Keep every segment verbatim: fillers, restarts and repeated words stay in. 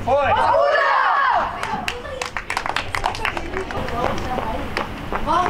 פוי! מה?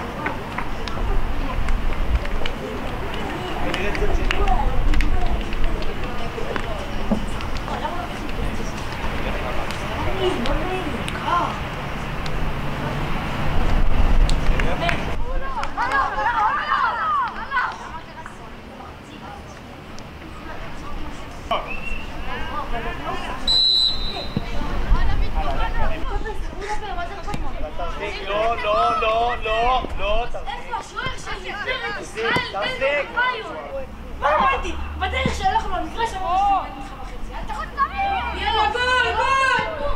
לא, לא, לא, לא, לא, איפה השוער שלי? תחזיק! מה אמרתי? בדרך שהלכנו למגרש אמרנו לך בחצי. אל תחזיק! יאללה, גול, גול!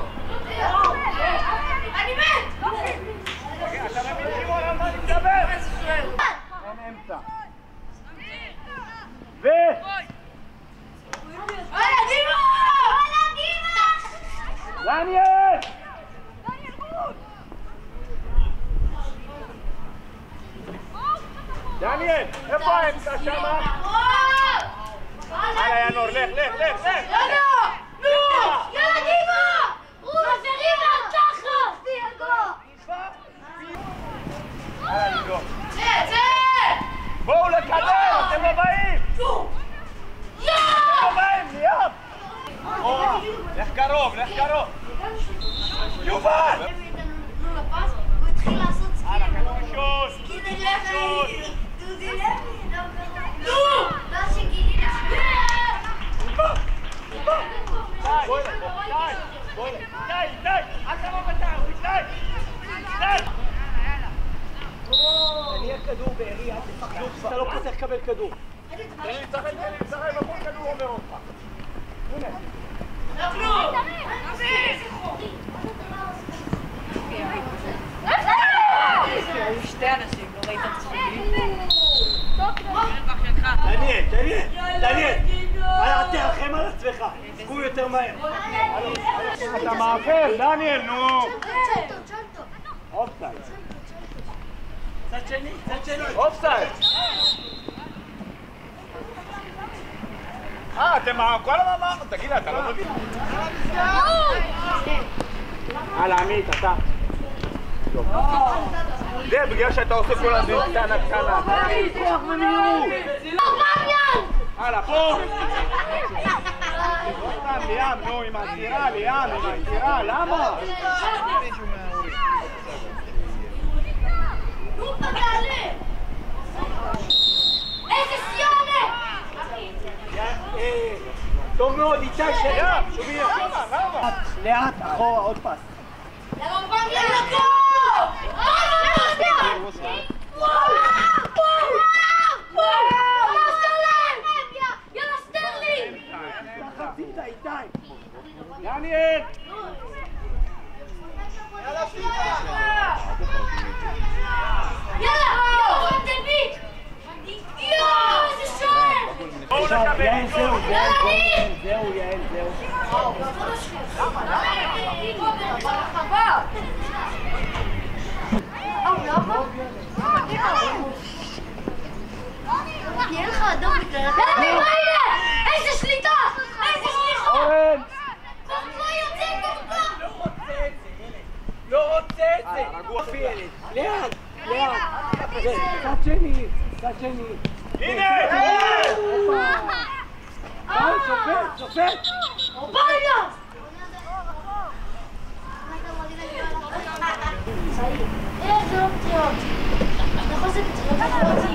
אני מת! אתה מבין שמעון על מה אני מדבר? אין אמצע. ו... וואלה, דימה! וואלה, דימה! דניאל! דניאל, איפה האמצע שמה? הלאה ינור, לך, לך, לך, לך! יאללה! נו! יאללה, דימה! מעבירים לה ככה! הלאה, נגור. צא, צא! בואו לקדם, אתם לא באים! נו! אתם לא באים, ליאם! לך קרוב, לך קרוב! יובל! נו לפס, הוא התחיל לעשות סקין. הלאה, כדור ראשון! סקין לוי! דודי לוי! נו! ואז שגילינו די, בואי לפה, די! בואי לפה, די, די! אל תבוא בטעם, די! די! תניע כדור בארי, אל תפחדו, אתה לא צריך לקבל כדור. תני לי, צחק, תני לי, צחק, בכל כדור אומר אותך. הנה. נפלו! היו שתי אנשים, לא ראית את השני? דניאל, דניאל, דניאל! אל תרחם על עצמך, תזכו יותר מהר. אתה מעבר, דניאל, נו! אופסייד. צד שני, צד שני. אופסייד. אה, אתם כל המאמר, תגיד, אתה לא מבין? הלאה, עמית, אתה. זה בגלל שאתה עושה כל הזמן קטנה קטנה. תגיד, כוח במהירות. הלאה, פה. סתם, ליאם, נו, עם העצירה, ליאם, עם העצירה, למה? נו, תעלה! איזה סיונה! טוב מאוד, איתי, שגם, שובי. לאט, אחורה, עוד פס. למה פעם יאללה גול! וואו! וואו! וואו! יאללה סטרלינג! חצית, איתי. דניאל! יאללה, פיתה! יאללה! יאללה, דביק! יואו, איזה שוער! בואו לקבל, יאללה, ניר! זהו, יעל, זהו. למה? למה? ברחבה! למה? נהיה לך אדום בגלל... יאללה, מה איזה שליטה! איזה שליחה! אורן! קורקו יוצא קורקו! לא רוצה את זה, ילד. לא רוצה את זה. רגוע פי ילד. ליד, ליד. צד שני, צד שני. הנה! אה! שופט, שופט! אורבנה! איזה אופציות! אתה יכול לעשות את זה,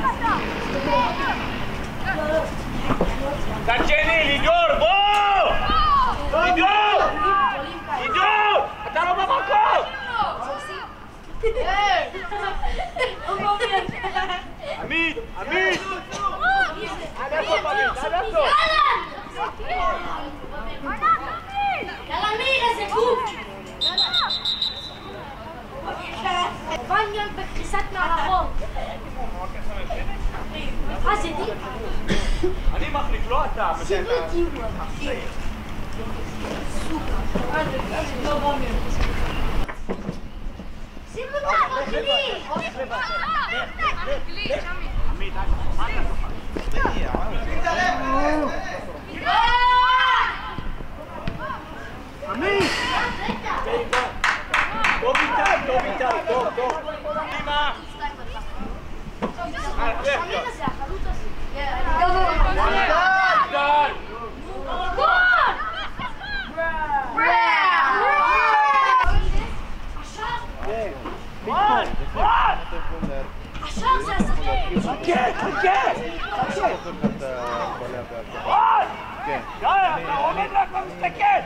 צד שני, לידור, בוא! לידור! לידור! אתה לא במקום! עמית, עמית! עד איפה פנית? עד איפה? יאללה ניר, איזה גוף! בניון בקריסת מערכות. אה, זה דימה. אני מחליף, לא אתה. זה לא דימה. שים לו מהרגלי! עמית, מה אתה זוכר? עמית! עושה לך את הקבלה בהקבלה. כן. די, אתה עומד רק ומסתכל!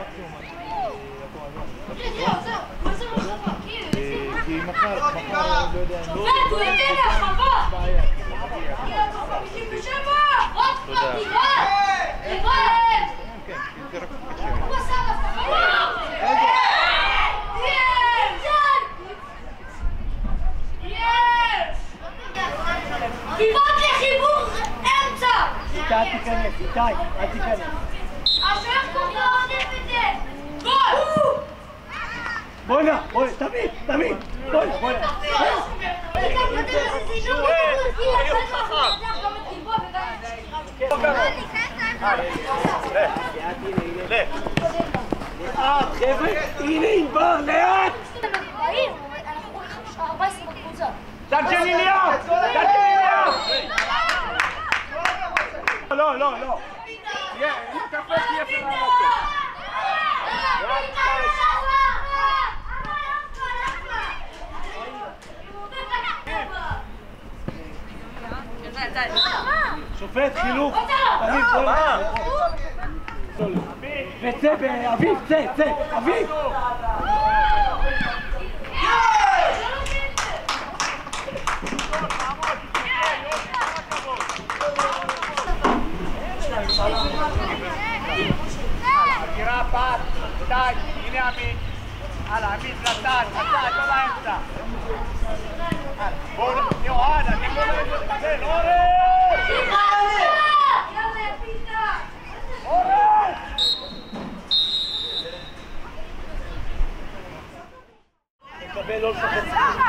כי מחר, מחר, לא יודע... שופט, הוא יצא מהרחבה! חמישים ושבע! תודה. לבד! כן, זה רק קשה. הוא עשה לך! כמעט לחיבור אמצע! איתי, אל תיכנס, איתי, אל תיכנס. השאר כבר עודף את זה! גול! בוא'נה, בוא'נה, תמיד, תמיד! בוא'נה, בוא'נה. חבר'ה, הנה ענבר, לאט! צד שני ליאור! צד שני ליאור! לא, לא, לא. תהיה, אם תקפל תהיה פרעה לטוב. שופט, חילוף. אביב, בוא וצא, אביב, צא, צא, אביב! עקירה פת, שתיים, הנה עמית. הלאה, עמית לצד, לצד, לא באמצע. בואו, יועד, אתם לא יודעים לקבל, אורן! אורן! מקבל לא לשחק.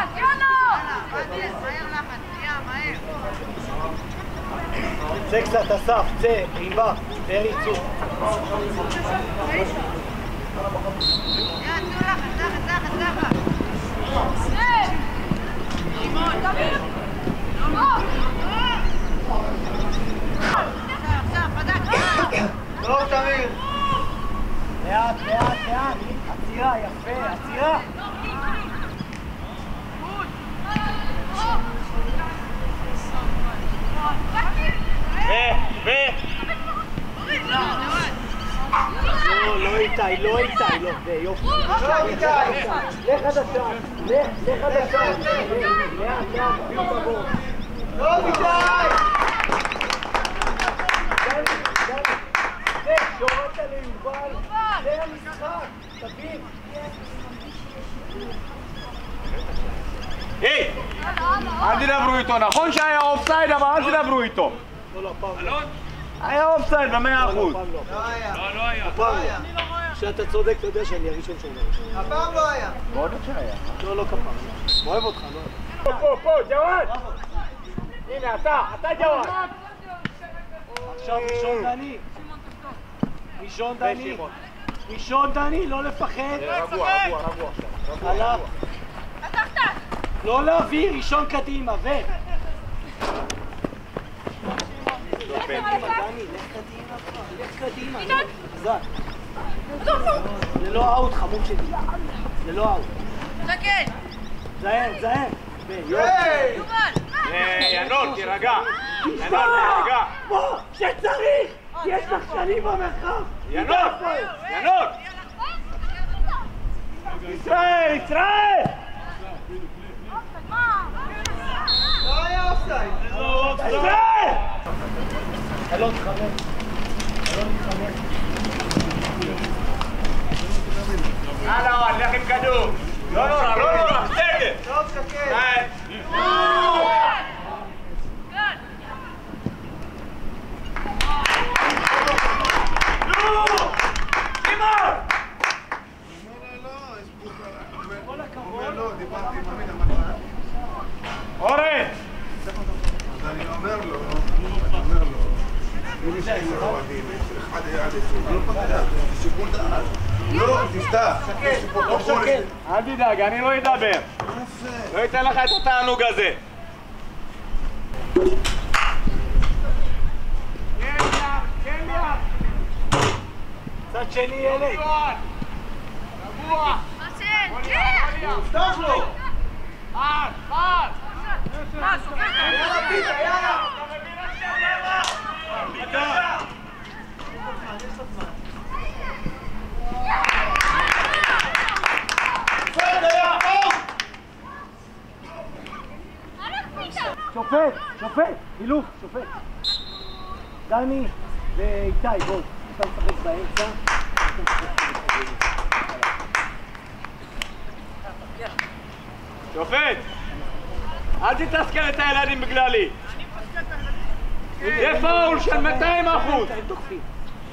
צא קצת, אסף, צא, ענבר, תאר ייצור. טוב, תמיר. לאט, לאט, לאט. עצירה, יפה, עצירה. ו, ו. לא, לא איתי, לא איתי, לא, זה יופי. לא איתי. לך עד השם, לך עד השם. לאט, לאט, ביום בבור. לא איתי. זה, שהורדת ליובל, זה המשחק, תבין. היי! אל תדברו איתו, נכון שהיה אופסייד, אבל אל תדברו איתו. לא, לא, פעם לא. היה אופסייד במאה אחוז. לא היה. לא, לא היה. הפעם לא. כשאתה צודק, אתה יודע שאני הראשון שאומר. הפעם לא היה. מאוד עוד שהיה. לא, לא כפעם. אוהב אותך, לא. פה, פה, פה, ג'וואד! הנה, אתה, אתה ג'וואד! עכשיו ראשון דני. ראשון דני. ראשון דני, לא לפחד. רגוע, רגוע, רגוע עכשיו. הלך. לא להביא, ראשון קדימה, ו... לך קדימה, דני, לך קדימה, לך קדימה. חזק. זה לא אאוט, חמוד שלי. זה לא אאוט. שקט! זהר, זהר. ינון, תירגע. תשמע! בוא, שצריך! יש לך שנים במרחב! ינון! ינון! ישראל! ישראל! לא היה אופסייד. ישראל! אלון תחמש. אלון תחמש. הלאה, לך עם כדור. לא נורא, לא נורא, בסדר. טוב, שקט. אורן! אז אני אומר לו, אומר לו, אחד היה עד עשרים, לא פתח, שיקול דעת. לא, תפתח. לא שקט. אל תדאג, אני לא אדבר. לא אתן לך את התענוג הזה. צד שני ילד. רבוע. תפתח לו! פס, פס. מה, סופר? יאללה, פיתה, יאללה. אתה מבין עכשיו למה? שופט, שופט, הילוך, שופט. דני ואיתי, בואו, אתה משחק באמצע. שופט! אל תתסכל את הילדים בגללי! זה פאול של מאתיים אחוז! הם תוקפים.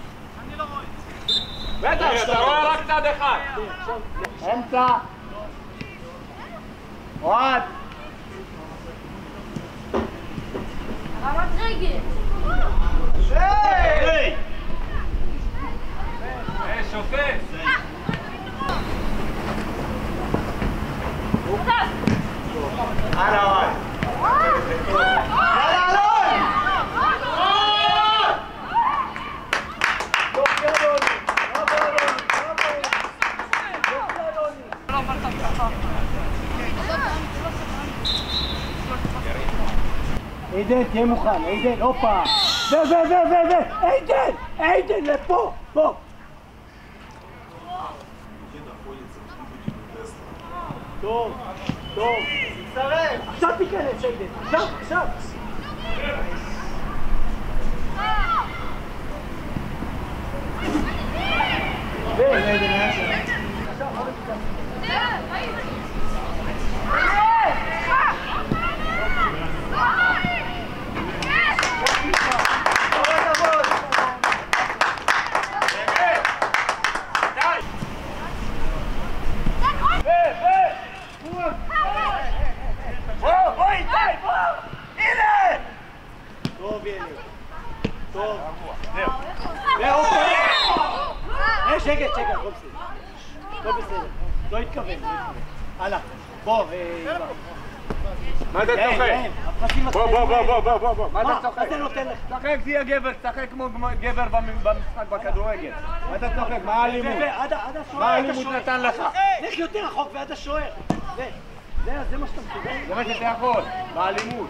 בטח, אתה רואה רק צד אחד! אמצע! אוהד! רמת רגל! היי! היי, שופט! הלאה, אוהד! יאללה, אלון! עידן, תהיה מוכן, עידן, הופה! ו, ו, ו, ו, ו, עידן! עידן, לפה! פה! טוב, טוב. עכשיו תיכנס, עידן. עכשיו, עכשיו. טוב. זהו. אה, שקט, שקט, הכל בסדר. הכל בסדר. לא התכוון, לא התכוון. הלאה. בוא, איבר. מה אתה צוחק? בוא, בוא, בוא, בוא, בוא, בוא. מה אתה צוחק? מה זה נותן לך? צחק, תהיה גבר, צחק כמו גבר במשחק בכדורגל. מה אתה צוחק? מה האלימות? מה האלימות נתן לך? לך יותר רחוק ועד השוער. זה, זה מה שאתה מסוגל. זה מה שאתה יכול, באלימות.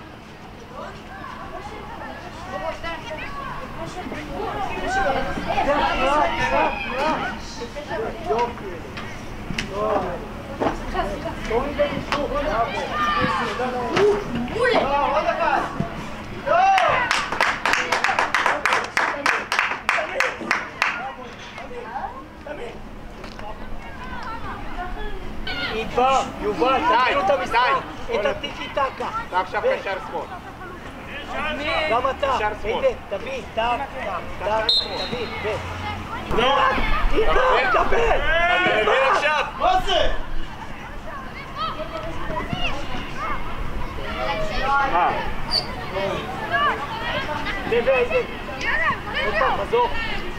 איבר, יובל, תתחילו את המשחק, את הטיקי טקה. אתה עכשיו קשר שמאל. גם אתה, עידן, תביא, טאק, טאק, תביא, בית. איבר, קבל! אתה מבין עכשיו? מה זה? מה? זה ועידן. עוד פעם, חזור.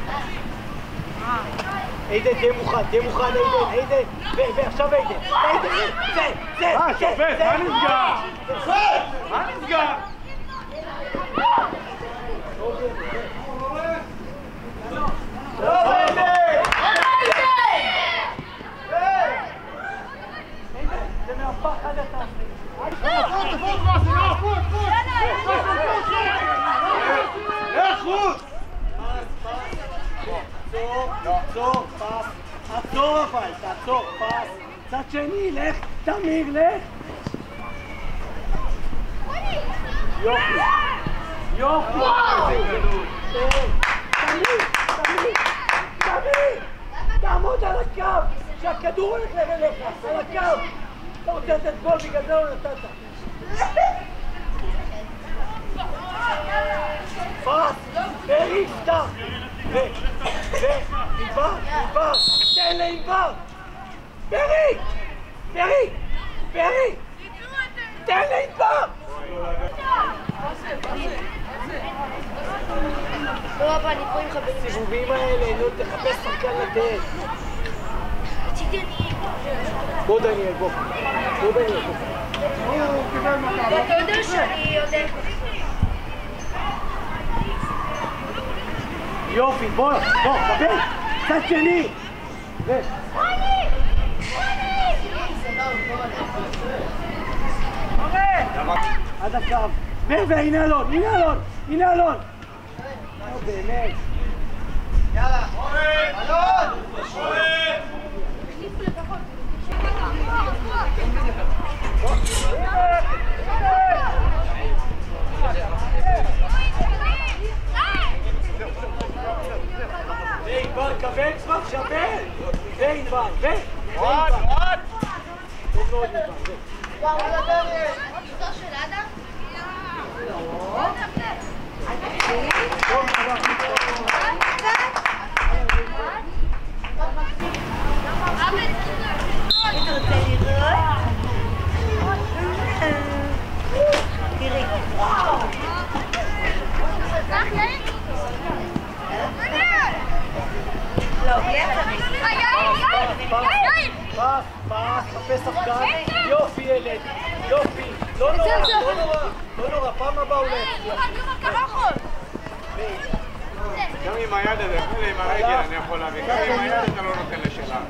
עידן, תהיה מוכן, תהיה מוכן, עידן, עידן. ועכשיו עידן. עידן, זה, זה, מה, שופט? מה נסגר? מה נסגר? זה מהפחד אתה. תעצור, פס, תעצור אבל, תעצור, פס, צד שני, לך, תמיר, לך. יופי, יופי. תמיר, תמיר, תמיר, תעמוד על הקו, שהכדור הולך אליך, על הקו. אתה רוצה לתת גול, בגלל זה לא נתת. פס, ברי, פתח. ו... ו... עיבר, עיבר, תן לעיבר! ברי! ברי! ברי! תן לעיבר! לא, אבא, אני פה עם חברים. הסיבובים האלה, נו, תחפש שחקן לתת. רציתי אני... בוא דניאל, בוא. בוא דניאל, בוא. אתה יודע שאני יודע... יופי, בוא, בוא, קבל! צד שני! ו... עד הקו. והנה אלון, הנה אלון, הנה אלון! לא, באמת. יאללה, אלון! שווה כבר, שווה! וענבר, ו... עוד, עוד! טוב מאוד ענבר, ו... טוב פס, פס, חפש שחקן, יופי ילד, יופי, לא נורא, לא נורא, לא נורא, פעם הבאה אולי. גם עם היד הזה, עם הרגל אני יכול להביא, גם עם היד אתה לא נותן לשלה.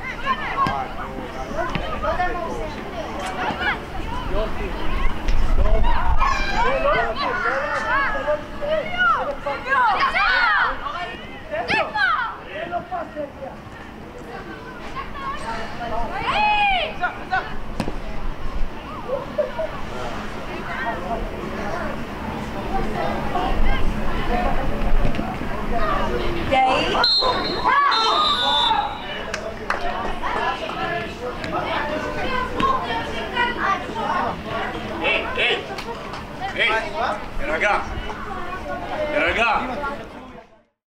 יופי, טוב, זה לא להגיד, לא להגיד, אין לו פס להגיע. היי, היי, היי, תרגע, תרגע.